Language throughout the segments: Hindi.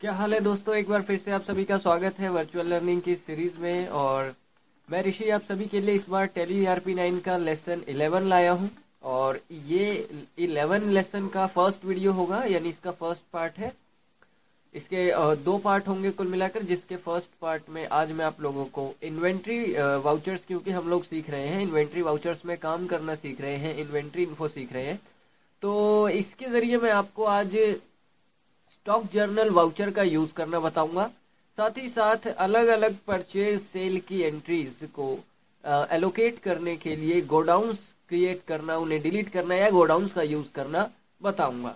क्या हाल है दोस्तों। एक बार फिर से आप सभी का स्वागत है वर्चुअल लर्निंग की सीरीज में। और मैं ऋषि आप सभी के लिए इस बार टैली ERP9 का लेसन 11 लाया हूं। और ये 11 लेसन का फर्स्ट वीडियो होगा, यानी इसका फर्स्ट पार्ट है। इसके दो पार्ट होंगे कुल मिलाकर, जिसके फर्स्ट पार्ट में आज मैं आप लोगों को इन्वेंट्री वाउचर्स, क्योंकि हम लोग सीख रहे हैं इन्वेंट्री वाउचर्स में काम करना सीख रहे हैं, इन्वेंट्री इन्फो सीख रहे हैं। तो इसके ज़रिए मैं आपको आज स्टॉक जर्नल वाउचर का यूज़ करना बताऊंगा। साथ ही साथ अलग अलग परचेज सेल की एंट्रीज को एलोकेट करने के लिए गोडाउन्स क्रिएट करना, उन्हें डिलीट करना या गोडाउन्स का यूज़ करना बताऊंगा।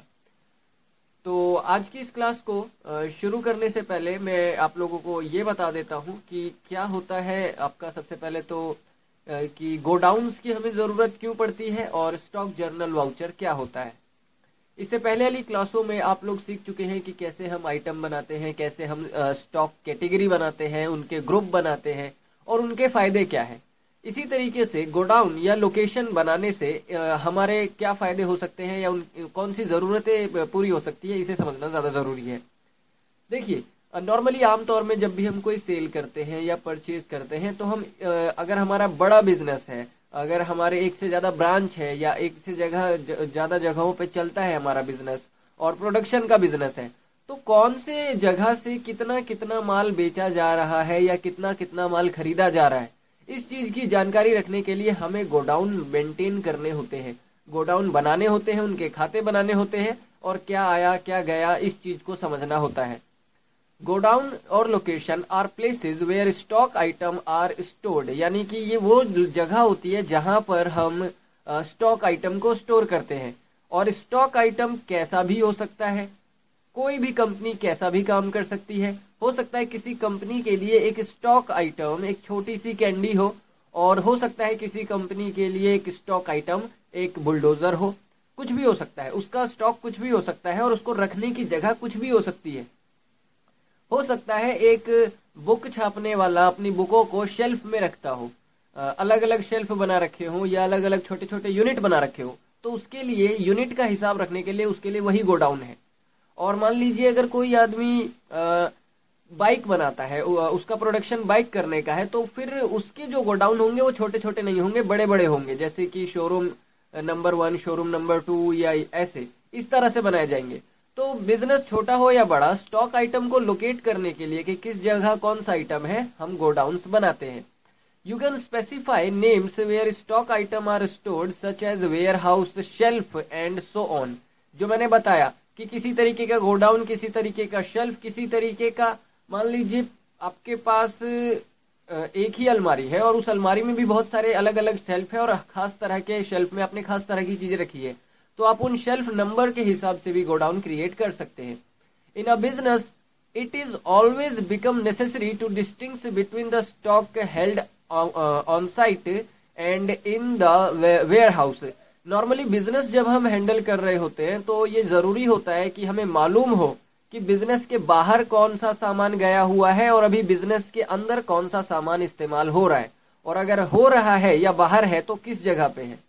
तो आज की इस क्लास को शुरू करने से पहले मैं आप लोगों को ये बता देता हूँ कि क्या होता है आपका। सबसे पहले तो कि गोडाउन्स की हमें ज़रूरत क्यों पड़ती है और स्टॉक जर्नल वाउचर क्या होता है। इससे पहले वाली क्लासों में आप लोग सीख चुके हैं कि कैसे हम आइटम बनाते हैं, कैसे हम स्टॉक कैटेगरी बनाते हैं, उनके ग्रुप बनाते हैं और उनके फ़ायदे क्या है। इसी तरीके से गोडाउन या लोकेशन बनाने से हमारे क्या फ़ायदे हो सकते हैं या कौन सी ज़रूरतें पूरी हो सकती है, इसे समझना ज़्यादा ज़रूरी है। देखिए, नॉर्मली आमतौर में जब भी हम कोई सेल करते हैं या परचेज करते हैं तो हम अगर हमारा बड़ा बिजनेस है, अगर हमारे एक से ज़्यादा ब्रांच है या एक से ज़्यादा जगहों पे चलता है हमारा बिजनेस और प्रोडक्शन का बिजनेस है, तो कौन से जगह से कितना कितना माल बेचा जा रहा है या कितना कितना माल खरीदा जा रहा है, इस चीज़ की जानकारी रखने के लिए हमें गोडाउन मेंटेन करने होते हैं, गोडाउन बनाने होते हैं, उनके खाते बनाने होते हैं और क्या आया क्या गया इस चीज़ को समझना होता है। गोडाउन और location are places where stock item are stored, यानी कि ये वो जगह होती है जहां पर हम स्टॉक आइटम को स्टोर करते हैं। और स्टॉक आइटम कैसा भी हो सकता है, कोई भी कंपनी कैसा भी काम कर सकती है। हो सकता है किसी कंपनी के लिए एक स्टॉक आइटम एक छोटी सी कैंडी हो, और हो सकता है किसी कंपनी के लिए एक स्टॉक आइटम एक बुलडोजर हो। कुछ भी हो सकता है, उसका स्टॉक कुछ भी हो सकता है और उसको रखने की जगह कुछ भी हो सकती है। हो सकता है एक बुक छापने वाला अपनी बुकों को शेल्फ में रखता हो, अलग अलग शेल्फ बना रखे हो या अलग अलग छोटे छोटे यूनिट बना रखे हो, तो उसके लिए यूनिट का हिसाब रखने के लिए उसके लिए वही गोडाउन है। और मान लीजिए अगर कोई आदमी बाइक बनाता है, उसका प्रोडक्शन बाइक करने का है, तो फिर उसके जो गोडाउन होंगे वो छोटे छोटे नहीं होंगे, बड़े बड़े होंगे, जैसे कि शोरूम नंबर 1, शोरूम नंबर 2 या ऐसे इस तरह से बनाए जाएंगे। तो बिजनेस छोटा हो या बड़ा, स्टॉक आइटम को लोकेट करने के लिए कि किस जगह कौन सा आइटम है, हम गोडाउन्स बनाते हैं। You can specify names where stock item are stored such as warehouse, shelf and so on. जो मैंने बताया कि किसी तरीके का गोडाउन, किसी तरीके का शेल्फ, किसी तरीके का, मान लीजिए आपके पास एक ही अलमारी है और उस अलमारी में भी बहुत सारे अलग अलग शेल्फ है और खास तरह के शेल्फ में आपने खास तरह की चीजें रखी है, तो आप उन शेल्फ नंबर के हिसाब से भी गोडाउन क्रिएट कर सकते हैं। In a business it is always become necessary to distinguish between the stock held on site and in the warehouse. Normally business जब हम हैंडल कर रहे होते हैं तो ये जरूरी होता है कि हमें मालूम हो कि बिजनेस के बाहर कौन सा सामान गया हुआ है और अभी बिजनेस के अंदर कौन सा सामान इस्तेमाल हो रहा है, और अगर हो रहा है या बाहर है तो किस जगह पे है।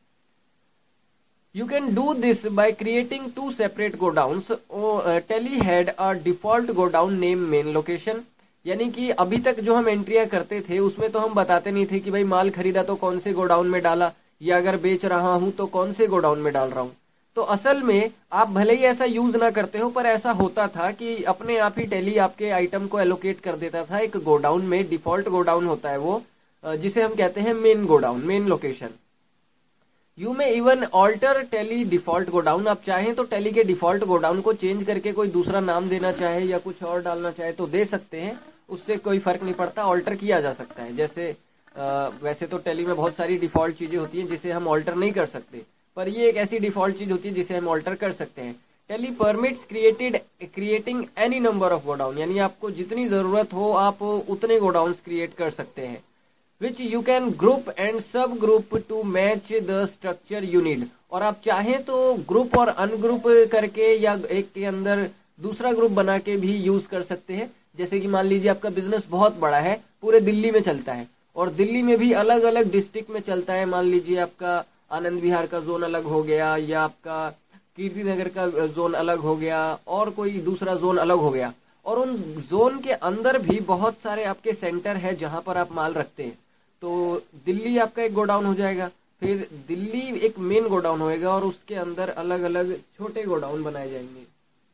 You can do this by creating two separate godowns. Tally had a default godown name main location, यानी कि अभी तक जो हम एंट्रियां करते थे उसमें तो हम बताते नहीं थे कि भाई माल खरीदा तो कौन से गोडाउन में डाला, या अगर बेच रहा हूं तो कौन से गोडाउन में डाल रहा हूं। तो असल में आप भले ही ऐसा यूज ना करते हो, पर ऐसा होता था कि अपने आप ही टैली आपके आइटम को एलोकेट कर देता था एक गोडाउन में। डिफॉल्ट गोडाउन होता है वो, जिसे हम कहते हैं main godown, main location. You may even alter Tally default godown, आप चाहें तो टैली के डिफॉल्ट गोडाउन को चेंज करके कोई दूसरा नाम देना चाहे या कुछ और डालना चाहे तो दे सकते हैं, उससे कोई फर्क नहीं पड़ता, ऑल्टर किया जा सकता है। जैसे वैसे तो टैली में बहुत सारी डिफॉल्ट चीजें होती हैं जिसे हम ऑल्टर नहीं कर सकते, पर ये एक ऐसी डिफॉल्ट चीज होती है जिसे हम ऑल्टर कर सकते हैं। Tally permits creating any number of godown, यानी आपको जितनी जरूरत हो आप उतने गोडाउन क्रिएट कर सकते हैं, which you can group and sub group to match the structure you need। और आप चाहें तो ग्रुप और अनग्रुप करके या एक के अंदर दूसरा ग्रुप बना के भी यूज कर सकते हैं। जैसे कि मान लीजिए आपका बिजनेस बहुत बड़ा है, पूरे दिल्ली में चलता है और दिल्ली में भी अलग अलग डिस्ट्रिक्ट में चलता है। मान लीजिए आपका आनंद विहार का जोन अलग हो गया या आपका कीर्ति नगर का जोन अलग हो गया और कोई दूसरा जोन अलग हो गया, और उन जोन के अंदर भी बहुत सारे आपके सेंटर है जहां पर आप माल रखते हैं। तो दिल्ली आपका एक गोडाउन हो जाएगा, फिर दिल्ली एक मेन गोडाउन होएगा और उसके अंदर अलग अलग छोटे गोडाउन बनाए जाएंगे।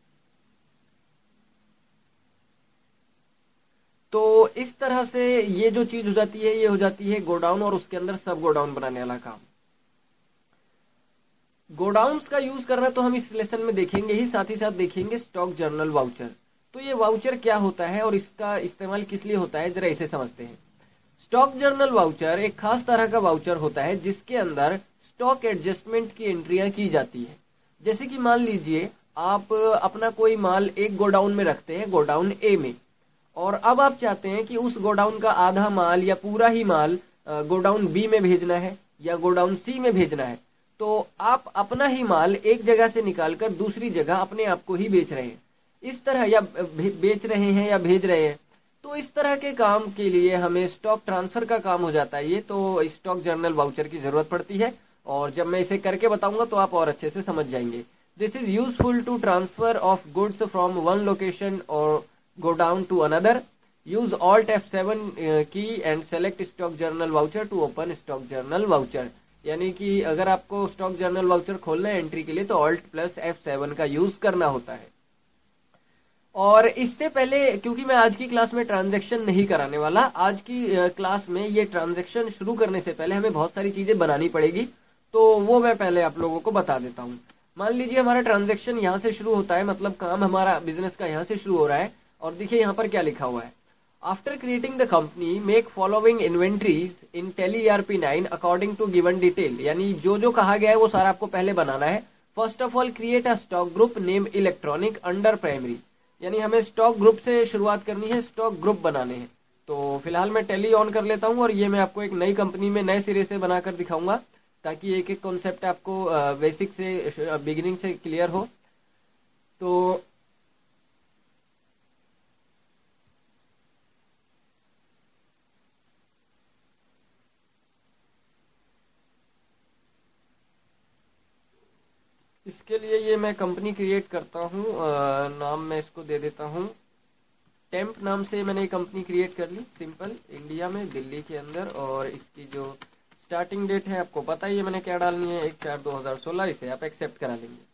तो इस तरह से ये जो चीज हो जाती है, ये हो जाती है गोडाउन और उसके अंदर सब गोडाउन बनाने वाला काम। गोडाउन्स का यूज करना तो हम इस लेसन में देखेंगे ही, साथ देखेंगे स्टॉक जर्नल वाउचर। तो ये वाउचर क्या होता है और इसका इस्तेमाल किस लिए होता है, जरा इसे समझते हैं। स्टॉक जर्नल वाउचर एक खास तरह का वाउचर होता है जिसके अंदर स्टॉक एडजस्टमेंट की एंट्रियां की जाती है। जैसे कि मान लीजिए आप अपना कोई माल एक गोडाउन में रखते हैं, गोडाउन ए में, और अब आप चाहते हैं कि उस गोडाउन का आधा माल या पूरा ही माल गोडाउन बी में भेजना है या गोडाउन सी में भेजना है। तो आप अपना ही माल एक जगह से निकालकर दूसरी जगह अपने आप को ही बेच रहे हैं, इस तरह, या बेच रहे हैं या भेज रहे हैं। तो इस तरह के काम के लिए हमें स्टॉक ट्रांसफर का काम हो जाता है। ये तो स्टॉक जर्नल वाउचर की जरूरत पड़ती है, और जब मैं इसे करके बताऊंगा तो आप और अच्छे से समझ जाएंगे। This is useful to transfer of goods from one location और go down to another. Use Alt F7 key and select stock journal voucher to open stock journal voucher. यानी कि अगर आपको स्टॉक जर्नल वाउचर खोलना है एंट्री के लिए तो Alt प्लस F7 का यूज करना होता है। और इससे पहले, क्योंकि मैं आज की क्लास में ट्रांजैक्शन नहीं कराने वाला, आज की क्लास में ये ट्रांजैक्शन शुरू करने से पहले हमें बहुत सारी चीजें बनानी पड़ेगी, तो वो मैं पहले आप लोगों को बता देता हूँ। मान लीजिए हमारा ट्रांजैक्शन यहाँ से शुरू होता है, मतलब काम हमारा बिजनेस का यहाँ से शुरू हो रहा है, और देखिए यहाँ पर क्या लिखा हुआ है। After creating the company make following inventories in Tally ERP9 according to given detail. यानी जो जो कहा गया है वो सारा आपको पहले बनाना है। First of all create a stock group name electronic under primary. यानी हमें स्टॉक ग्रुप से शुरुआत करनी है, स्टॉक ग्रुप बनाने हैं। तो फिलहाल मैं टैली ऑन कर लेता हूँ और ये मैं आपको एक नई कंपनी में नए सिरे से बनाकर दिखाऊंगा, ताकि एक एक कॉन्सेप्ट आपको बेसिक से, बिगिनिंग से क्लियर हो। तो इसके लिए ये मैं कंपनी क्रिएट करता हूँ, नाम मैं इसको दे देता हूँ टेम्प नाम से। मैंने कंपनी क्रिएट कर ली, सिंपल, इंडिया में, दिल्ली के अंदर। और इसकी जो स्टार्टिंग डेट है आपको पता ही है मैंने क्या डालनी है, 1/4/2016। इसे आप एक्सेप्ट करा लेंगे।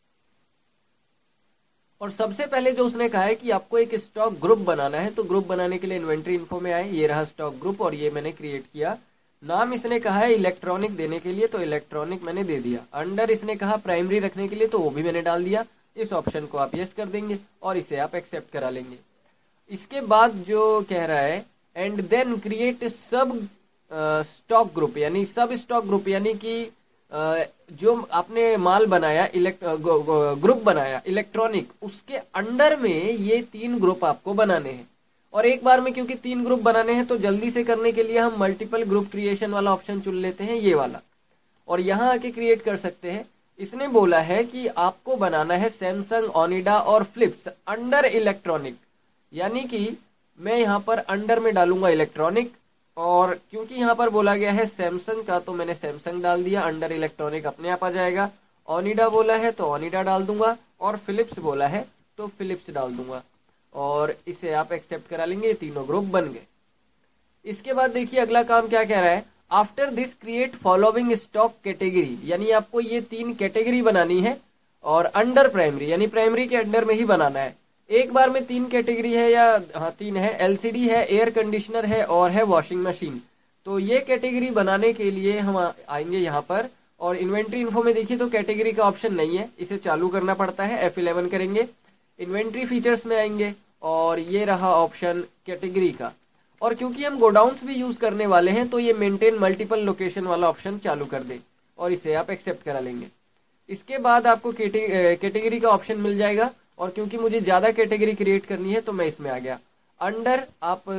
और सबसे पहले जो उसने कहा है कि आपको एक स्टॉक ग्रुप बनाना है, तो ग्रुप बनाने के लिए इन्वेंट्री इन्फो में आए, ये रहा स्टॉक ग्रुप और ये मैंने क्रिएट किया। नाम इसने कहा है इलेक्ट्रॉनिक देने के लिए, तो इलेक्ट्रॉनिक मैंने दे दिया। अंडर इसने कहा प्राइमरी रखने के लिए, तो वो भी मैंने डाल दिया। इस ऑप्शन को आप यस कर देंगे और इसे आप एक्सेप्ट करा लेंगे। इसके बाद जो कह रहा है and then create sub stock group, यानी सब स्टॉक ग्रुप, यानी कि जो आपने माल बनाया, ग्रुप बनाया इलेक्ट्रॉनिक, उसके अंडर में ये 3 ग्रुप आपको बनाने हैं। और एक बार में क्योंकि 3 ग्रुप बनाने हैं तो जल्दी से करने के लिए हम मल्टीपल ग्रुप क्रिएशन वाला ऑप्शन चुन लेते हैं, ये वाला, और यहाँ आके क्रिएट कर सकते हैं। इसने बोला है कि आपको बनाना है सैमसंग, ओनिडा और फ्लिप्स अंडर इलेक्ट्रॉनिक, यानी कि मैं यहाँ पर अंडर में डालूंगा इलेक्ट्रॉनिक। और क्योंकि यहाँ पर बोला गया है सैमसंग का, तो मैंने सैमसंग डाल दिया, अंडर इलेक्ट्रॉनिक अपने आप आ जाएगा। ओनिडा बोला है तो ओनिडा डाल दूंगा, और फिलिप्स बोला है तो फिलिप्स डाल दूंगा, और इसे आप एक्सेप्ट करा लेंगे। ये तीनों ग्रुप बन गए। इसके बाद देखिए अगला काम क्या कह रहा है, after this create following stock category, यानी आपको ये 3 कैटेगरी बनानी है, और अंडर प्राइमरी, यानी प्राइमरी के अंडर में ही बनाना है। एक बार में 3 कैटेगरी है, या हाँ 3 है, LCD है, एयर कंडीशनर है, और है वॉशिंग मशीन। तो ये कैटेगरी बनाने के लिए हम आएंगे यहाँ पर, और इन्वेंट्री इन्फो में देखिए तो कैटेगरी का ऑप्शन नहीं है, इसे चालू करना पड़ता है। F11 करेंगे, इन्वेंट्री फीचर्स में आएंगे, और ये रहा ऑप्शन कैटेगरी का। और क्योंकि हम गोडाउन्स भी यूज करने वाले हैं तो ये मेंटेन मल्टीपल लोकेशन वाला ऑप्शन चालू कर दे, और इसे आप एक्सेप्ट करा लेंगे। इसके बाद आपको कैटेगरी का ऑप्शन मिल जाएगा, और क्योंकि मुझे ज्यादा कैटेगरी क्रिएट करनी है तो मैं इसमें आ गया। अंडर आप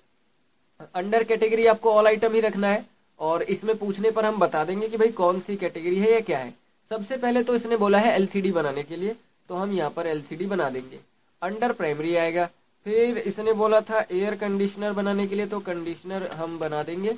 अंडर कैटेगरी आपको ऑल आइटम ही रखना है, और इसमें पूछने पर हम बता देंगे कि भाई कौन सी कैटेगरी है या क्या है। सबसे पहले तो इसने बोला है LCD बनाने के लिए, तो हम यहाँ पर LCD बना देंगे। अंडर प्राइमरी आएगा। फिर इसने बोला था एयर कंडीशनर बनाने के लिए, तो कंडीशनर हम बना देंगे,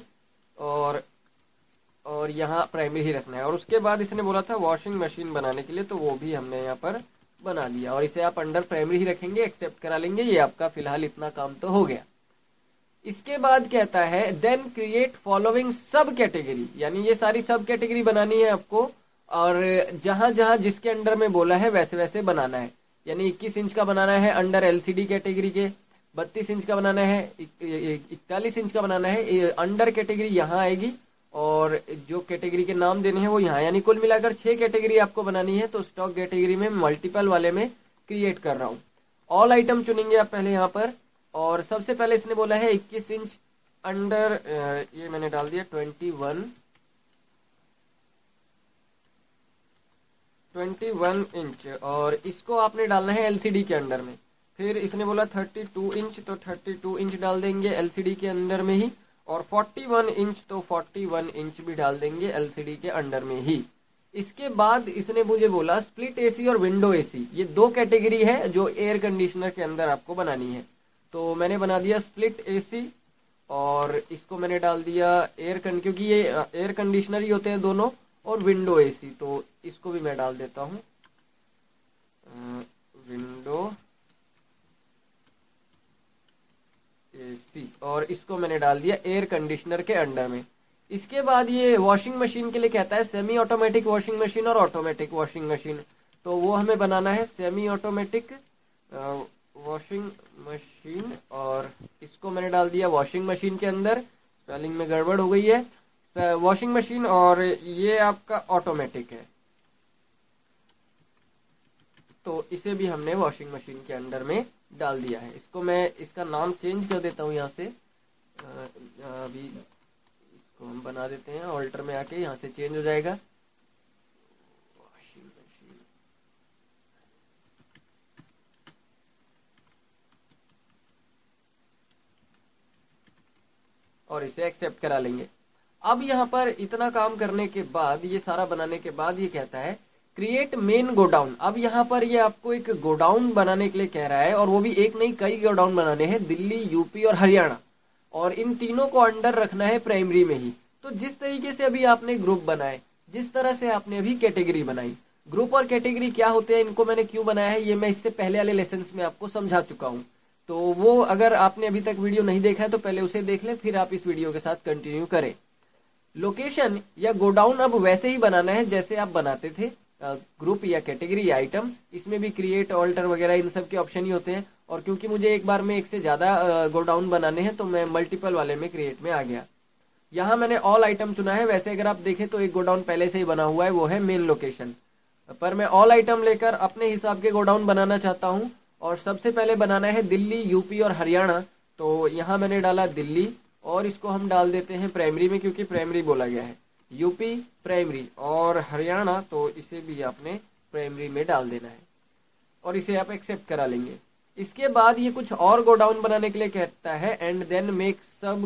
और यहाँ प्राइमरी ही रखना है। और उसके बाद इसने बोला था वॉशिंग मशीन बनाने के लिए, तो वो भी हमने यहाँ पर बना दिया और इसे आप अंडर प्राइमरी ही रखेंगे, एक्सेप्ट करा लेंगे। ये आपका फिलहाल इतना काम तो हो गया। इसके बाद कहता है then create following sub category, यानी ये सारी सब कैटेगरी बनानी है आपको और जहां जहां जिसके अंडर में बोला है वैसे वैसे बनाना है। यानी 21 इंच का बनाना है अंडर एलसीडी कैटेगरी के, 32 इंच का बनाना है, 41 इंच का बनाना है, अंडर कैटेगरी यहाँ आएगी और जो कैटेगरी के नाम देने हैं वो यहाँ, यानी कुल मिलाकर 6 कैटेगरी आपको बनानी है। तो स्टॉक कैटेगरी में मल्टीपल वाले में क्रिएट कर रहा हूँ। ऑल आइटम चुनेंगे आप पहले यहाँ पर और सबसे पहले इसने बोला है 21 इंच अंडर, ये मैंने डाल दिया 21 इंच और इसको आपने डालना है एलसीडी के अंडर में। फिर इसने बोला 32 इंच, तो 32 इंच डाल देंगे एलसीडी के अंडर में ही और 41 इंच, तो 41 इंच भी डाल देंगे एलसीडी के अंडर में ही। इसके बाद इसने मुझे बोला स्प्लिट एसी और विंडो एसी, ये दो कैटेगरी है जो एयर कंडीशनर के अंदर आपको बनानी है। तो मैंने बना दिया स्प्लिट एसी और इसको मैंने डाल दिया क्योंकि ये एयर कंडीशनर ही होते हैं दोनों, और विंडो एसी, तो इसको भी मैं डाल देता हूँ विंडो एसी और इसको मैंने डाल दिया एयर कंडीशनर के अंडर में। इसके बाद ये वॉशिंग मशीन के लिए कहता है सेमी ऑटोमेटिक वॉशिंग मशीन और ऑटोमेटिक वॉशिंग मशीन, तो वो हमें बनाना है सेमी ऑटोमेटिक वॉशिंग मशीन और इसको मैंने डाल दिया वॉशिंग मशीन के अंदर, स्पेलिंग में गड़बड़ हो गई है, वॉशिंग मशीन, और ये आपका ऑटोमेटिक है तो इसे भी हमने वॉशिंग मशीन के अंडर में डाल दिया है। इसको मैं इसका नाम चेंज कर देता हूँ यहाँ से, अभी इसको हम बना देते हैं ऑल्टर में आके, यहाँ से चेंज हो जाएगा वॉशिंग मशीन। और इसे एक्सेप्ट करा लेंगे। अब यहाँ पर इतना काम करने के बाद, ये सारा बनाने के बाद ये कहता है क्रिएट मेन गोडाउन। अब यहाँ पर ये आपको एक गोडाउन बनाने के लिए कह रहा है और वो भी एक नहीं कई गोडाउन बनाने हैं, दिल्ली, यूपी और हरियाणा, और इन तीनों को अंडर रखना है प्राइमरी में ही। तो जिस तरीके से अभी आपने ग्रुप बनाए, जिस तरह से आपने अभी कैटेगरी बनाई, ग्रुप और कैटेगरी क्या होते हैं, इनको मैंने क्यों बनाया है, ये मैं इससे पहले वाले लेसन में आपको समझा चुका हूँ। तो वो अगर आपने अभी तक वीडियो नहीं देखा है तो पहले उसे देख लें, फिर आप इस वीडियो के साथ कंटिन्यू करें। लोकेशन या गोडाउन अब वैसे ही बनाना है जैसे आप बनाते थे ग्रुप या कैटेगरी या आइटम, इसमें भी क्रिएट, ऑल्टर वगैरह इन सब के ऑप्शन ही होते हैं। और क्योंकि मुझे एक बार में एक से ज़्यादा गोडाउन बनाने हैं तो मैं मल्टीपल वाले में क्रिएट में आ गया। यहाँ मैंने ऑल आइटम चुना है। वैसे अगर आप देखें तो एक गोडाउन पहले से ही बना हुआ है, वो है मेन लोकेशन, पर मैं ऑल आइटम लेकर अपने हिसाब के गोडाउन बनाना चाहता हूँ। और सबसे पहले बनाना है दिल्ली, यूपी और हरियाणा, तो यहाँ मैंने डाला दिल्ली और इसको हम डाल देते हैं प्राइमरी में क्योंकि प्राइमरी बोला गया है। यूपी प्राइमरी और हरियाणा, तो इसे भी आपने प्राइमरी में डाल देना है और इसे आप एक्सेप्ट करा लेंगे। इसके बाद ये कुछ और गोडाउन बनाने के लिए कहता है and then make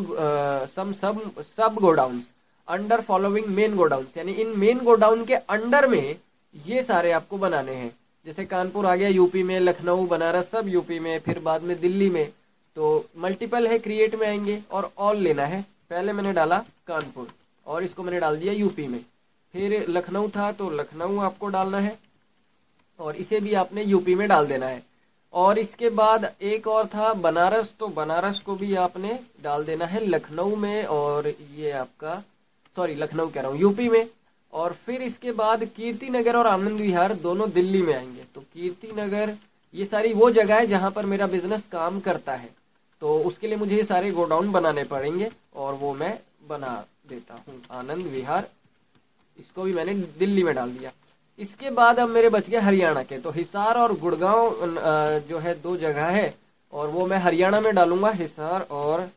sub godown under following main godown, यानी इन मेन गोडाउन के अंडर में ये सारे आपको बनाने हैं। जैसे कानपुर आ गया यूपी में, लखनऊ, बनारस सब यूपी में, फिर बाद में दिल्ली में, तो मल्टीपल है क्रिएट में आएंगे और ऑल लेना है। पहले मैंने डाला कानपुर और इसको मैंने डाल दिया यूपी में, फिर लखनऊ था तो लखनऊ आपको डालना है और इसे भी आपने यूपी में डाल देना है। और इसके बाद एक और था बनारस, तो बनारस को भी आपने डाल देना है लखनऊ में, और ये आपका लखनऊ कह रहा हूँ, यूपी में। और फिर इसके बाद कीर्ति नगर और आनंद विहार दोनों दिल्ली में आएंगे। तो कीर्ति नगर, ये सारी वो जगह है जहाँ पर मेरा बिजनेस काम करता है, तो उसके लिए मुझे ये सारे गोडाउन बनाने पड़ेंगे और वो मैं बना देता हूँ। आनंद विहार, इसको भी मैंने दिल्ली में डाल दिया। इसके बाद अब मेरे बच गए हरियाणा के, तो हिसार और गुड़गांव जो है दो जगह है और वो मैं हरियाणा में डालूंगा, हिसार, और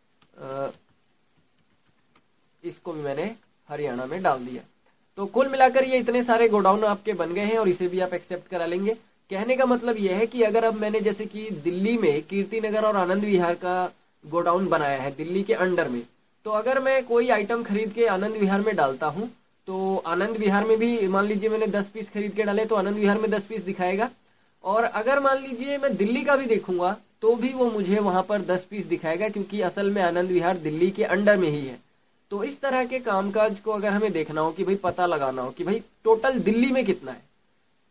इसको भी मैंने हरियाणा में डाल दिया। तो कुल मिलाकर ये इतने सारे गोडाउन आपके बन गए हैं और इसे भी आप एक्सेप्ट करा लेंगे। कहने का मतलब यह है कि अगर अब मैंने जैसे कि दिल्ली में कीर्ति नगर और आनंद विहार का गोडाउन बनाया है दिल्ली के अंडर में, तो अगर मैं कोई आइटम खरीद के आनंद विहार में डालता हूँ तो आनंद विहार में भी मान लीजिए मैंने 10 पीस खरीद के डाले तो आनंद विहार में 10 पीस दिखाएगा। और अगर मान लीजिए मैं दिल्ली का भी देखूंगा तो भी वो मुझे वहां पर 10 पीस दिखाएगा, क्योंकि असल में आनंद विहार दिल्ली के अंडर में ही है। तो इस तरह के कामकाज को अगर हमें देखना हो कि भाई पता लगाना हो कि भाई टोटल दिल्ली में कितना है,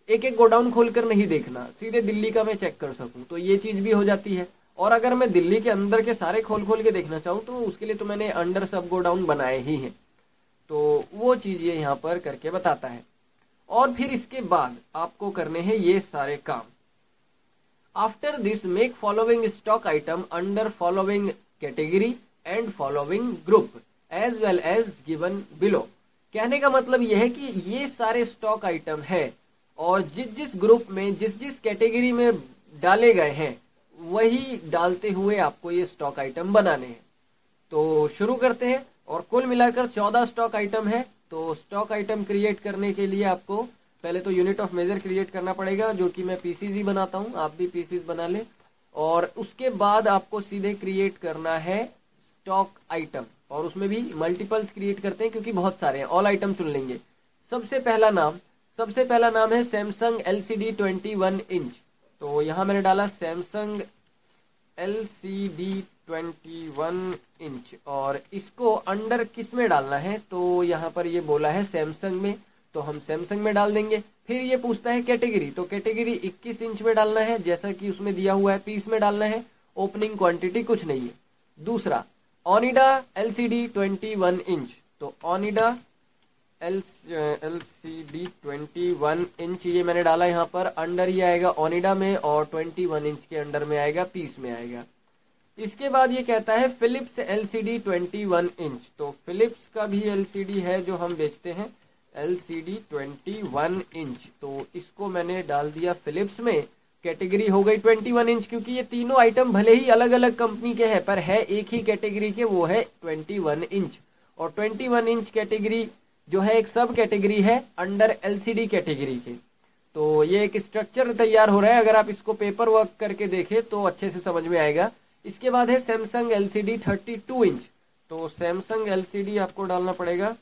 एक एक गोडाउन खोलकर नहीं देखना, सीधे दिल्ली का मैं चेक कर सकूं, तो ये चीज भी हो जाती है। और अगर मैं दिल्ली के अंदर के सारे खोल खोल के देखना चाहूँ तो उसके लिए तो मैंने अंडर सब गोडाउन बनाए ही हैं, तो वो चीज ये यहाँ पर करके बताता है। और फिर इसके बाद आपको करने हैं ये सारे काम। After this make following stock item under following category and following group as well as given below. कहने का मतलब यह है कि ये सारे स्टॉक आइटम है और जिस जिस ग्रुप में जिस जिस कैटेगरी में डाले गए हैं वही डालते हुए आपको ये स्टॉक आइटम बनाने हैं। तो शुरू करते हैं। और कुल मिलाकर 14 स्टॉक आइटम है। तो स्टॉक आइटम क्रिएट करने के लिए आपको पहले तो यूनिट ऑफ मेजर क्रिएट करना पड़ेगा, जो कि मैं पीसीज ही बनाता हूं, आप भी पीसीज बना ले। और उसके बाद आपको सीधे क्रिएट करना है स्टॉक आइटम, और उसमें भी मल्टीपल्स क्रिएट करते हैं क्योंकि बहुत सारे हैं। ऑल आइटम चुन लेंगे। सबसे पहला नाम है सैमसंग LCD 21 इंच। तो यहाँ मैंने डाला सैमसंग LCD 21 इंच। और इसको अंडर किस में डालना है, तो यहाँ पर ये बोला है सैमसंग में, तो हम सैमसंग में डाल देंगे। फिर ये पूछता है कैटेगरी, तो कैटेगरी 21 इंच में डालना है जैसा कि उसमें दिया हुआ है, पीस में डालना है, ओपनिंग क्वांटिटी कुछ नहीं है। दूसरा ओनिडा LCD 21 इंच। तो ओनिडा LCD 21 इंच ये मैंने डाला यहाँ पर, अंडर ही आएगा ओनिडा में, और 21 इंच के अंडर में आएगा, पीस में आएगा। इसके बाद ये कहता है फिलिप्स LCD 21 इंच। तो फिलिप्स का भी LCD है जो हम बेचते हैं, LCD 21 इंच। तो इसको मैंने डाल दिया फिलिप्स में। कैटेगरी हो गई 21 इंच, क्योंकि ये तीनों आइटम भले ही अलग अलग कंपनी के हैं पर है एक ही कैटेगरी के, वो है 21 इंच। और 21 इंच कैटेगरी जो है एक सब कैटेगरी है अंडर LCD कैटेगरी के। तो ये एक स्ट्रक्चर तैयार हो रहा है, अगर आप इसको पेपर वर्क करके देखें तो अच्छे से समझ में आएगा। इसके बाद है सैमसंग LCD 32 इंच। तो सैमसंग LCD आपको डालना पड़ेगा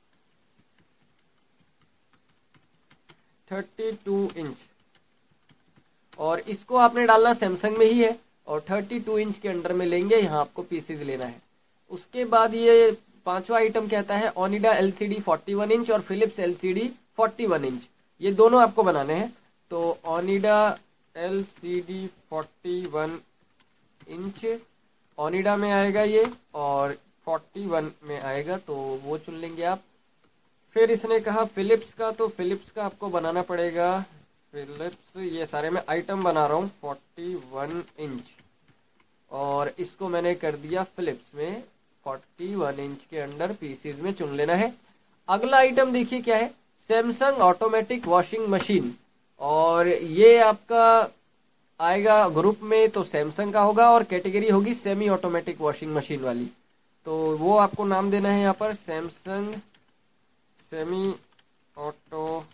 32 इंच, और इसको आपने डालना सैमसंग में ही है, और 32 इंच के अंडर में लेंगे, यहाँ आपको पीसेज लेना है। उसके बाद ये पांचवा आइटम कहता है ओनिडा LCD 41 इंच और फिलिप्स LCD 41 इंच, ये दोनों आपको बनाने हैं। तो ओनिडा LCD 41 इंच ओनिडा में आएगा ये, और 41 में आएगा, तो वो चुन लेंगे आप। फिर इसने कहा फिलिप्स का, तो फिलिप्स का आपको बनाना पड़ेगा फिलिप्स, ये सारे मैं आइटम बना रहा हूँ 41 इंच, और इसको मैंने कर दिया फिलिप्स में 41 इंच के अंडर पीसीज में चुन लेना है। अगला आइटम देखिए क्या है, सैमसंग ऑटोमेटिक वॉशिंग मशीन, और ये आपका आएगा ग्रुप में तो सैमसंग का होगा, और कैटेगरी होगी सेमी ऑटोमेटिक वॉशिंग मशीन वाली। तो वो आपको नाम देना है यहाँ पर Samsung semi automatic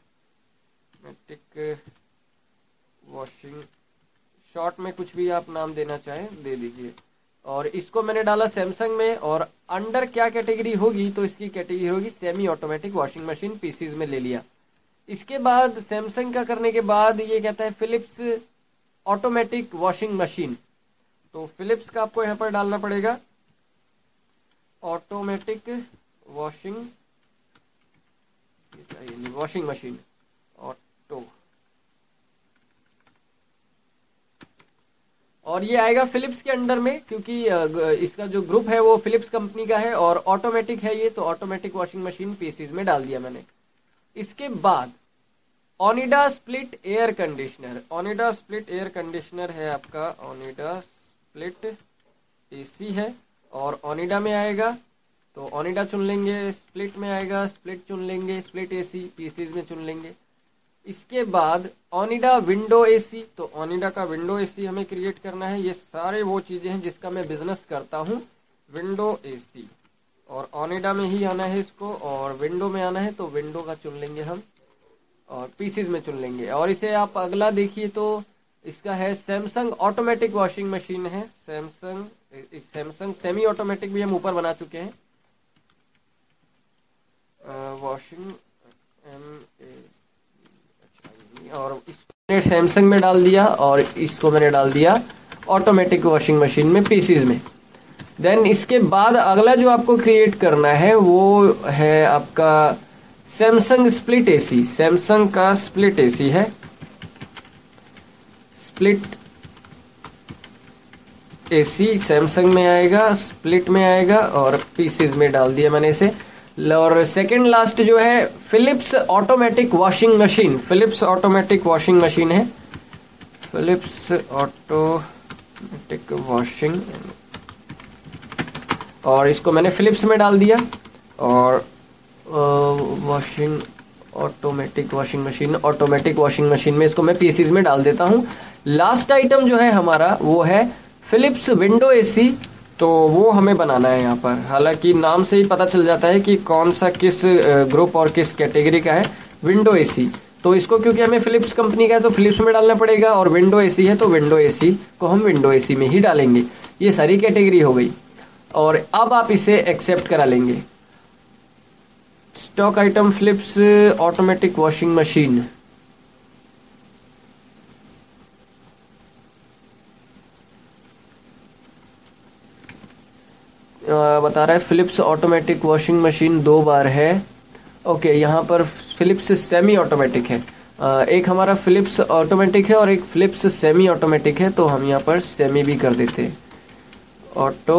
washing, short में कुछ भी आप नाम देना चाहें दे दीजिए। और इसको मैंने डाला सैमसंग में, और अंडर क्या कैटेगरी होगी, तो इसकी कैटेगरी होगी semi automatic washing machine, pieces में ले लिया। इसके बाद सैमसंग का करने के बाद ये कहता है फिलिप्स ऑटोमेटिक वॉशिंग मशीन। तो फिलिप्स का आपको यहाँ पर डालना पड़ेगा ऑटोमेटिक वॉशिंग मशीन, ऑटो, और ये आएगा फिलिप्स के अंडर में, क्योंकि इसका जो ग्रुप है वो फिलिप्स कंपनी का है और ऑटोमेटिक है ये, तो ऑटोमेटिक वॉशिंग मशीन पीसीज में डाल दिया मैंने। इसके बाद Onida split air conditioner, Onida split air conditioner है आपका, ओनिडा स्प्लिट AC है और ओनिडा में आएगा, तो ओनिडा चुन लेंगे। स्प्लिट में आएगा, स्प्लिट चुन लेंगे, स्प्लिट AC पीसीज में चुन लेंगे। इसके बाद ओनिडा विंडो AC, तो ओनिडा का विंडो AC हमें क्रिएट करना है। ये सारे वो चीजें हैं जिसका मैं बिजनेस करता हूँ, विंडो AC, और ओनिडा में ही आना है इसको, और विंडो में आना है तो विंडो का चुन लेंगे हम, और पीसीज में चुन लेंगे। और इसे आप अगला देखिए तो इसका है सैमसंग ऑटोमेटिक वॉशिंग मशीन है, सैमसंग सेमी ऑटोमेटिक भी हम ऊपर बना चुके हैं, वॉशिंग और इसको सैमसंग में डाल दिया, और इसको मैंने डाल दिया ऑटोमेटिक वॉशिंग मशीन में, पीसीज में। देन इसके बाद अगला जो आपको क्रिएट करना है वो है आपका सैमसंग स्प्लिट एसी, सैमसंग का स्प्लिट एसी है, स्प्लिट एसी सैमसंग में आएगा, स्प्लिट में आएगा और पीसेज में डाल दिया मैंने इसे। और सेकंड लास्ट जो है Philips automatic washing machine, Philips automatic washing machine है, फिलिप्स ऑटोमेटिक वॉशिंग, और इसको मैंने फिलिप्स में डाल दिया। और washing automatic washing machine, automatic washing machine में इसको मैं पीसीज में डाल देता हूँ। लास्ट आइटम जो है हमारा वो है फिलिप्स विंडो एसी, तो वो हमें बनाना है यहाँ पर। हालांकि नाम से ही पता चल जाता है कि कौन सा किस ग्रुप और किस कैटेगरी का है, विंडो एसी। तो इसको क्योंकि हमें फिलिप्स कंपनी का है तो फिलिप्स में डालना पड़ेगा, और विंडो एसी है तो विंडो एसी को हम विंडो एसी में ही डालेंगे। ये सारी कैटेगरी हो गई, और अब आप इसे एक्सेप्ट करा लेंगे। Stock item Philips automatic washing machine, बता रहा है फिलिप्स ऑटोमेटिक वॉशिंग मशीन 2 बार है। ओके, यहाँ पर फिलिप्स सेमी ऑटोमेटिक है, एक हमारा फिलिप्स ऑटोमेटिक है और एक फिलिप्स सेमी ऑटोमेटिक है, तो हम यहाँ पर सेमी भी कर देते हैं। ऑटो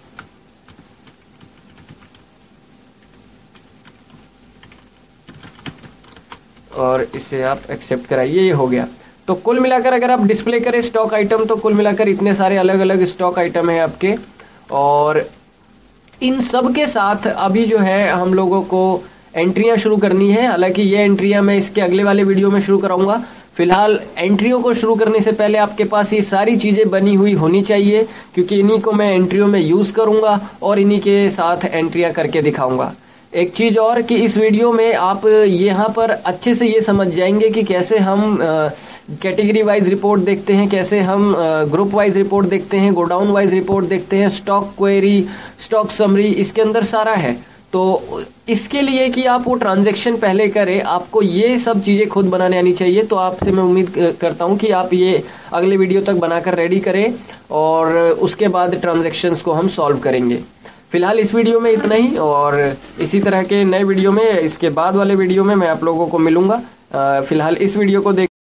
और इसे आप एक्सेप्ट कराइए, ये हो गया। तो कुल मिलाकर अगर आप डिस्प्ले करें स्टॉक आइटम, तो कुल मिलाकर इतने सारे अलग अलग स्टॉक आइटम है आपके, और इन सब के साथ अभी जो है हम लोगों को एंट्रियां शुरू करनी है। हालांकि ये एंट्रियां मैं इसके अगले वाले वीडियो में शुरू कराऊंगा। फिलहाल एंट्रियों को शुरू करने से पहले आपके पास ये सारी चीजें बनी हुई होनी चाहिए, क्योंकि इन्हीं को मैं एंट्रियों में यूज करूंगा और इन्हीं के साथ एंट्रियां करके दिखाऊंगा। एक चीज और कि इस वीडियो में आप यहाँ पर अच्छे से ये समझ जाएंगे कि कैसे हम कैटेगरी वाइज रिपोर्ट देखते हैं, कैसे हम ग्रुप वाइज रिपोर्ट देखते हैं, गोडाउन वाइज रिपोर्ट देखते हैं, स्टॉक क्वेरी, स्टॉक समरी, इसके अंदर सारा है। तो इसके लिए कि आप वो ट्रांजैक्शन पहले करें, आपको ये सब चीजें खुद बनाने आनी चाहिए। तो आपसे मैं उम्मीद करता हूं कि आप ये अगले वीडियो तक बनाकर रेडी करें, और उसके बाद ट्रांजैक्शंस को हम सॉल्व करेंगे। फिलहाल इस वीडियो में इतना ही, और इसी तरह के नए वीडियो में, इसके बाद वाले वीडियो में मैं आप लोगों को मिलूंगा। फिलहाल इस वीडियो को देख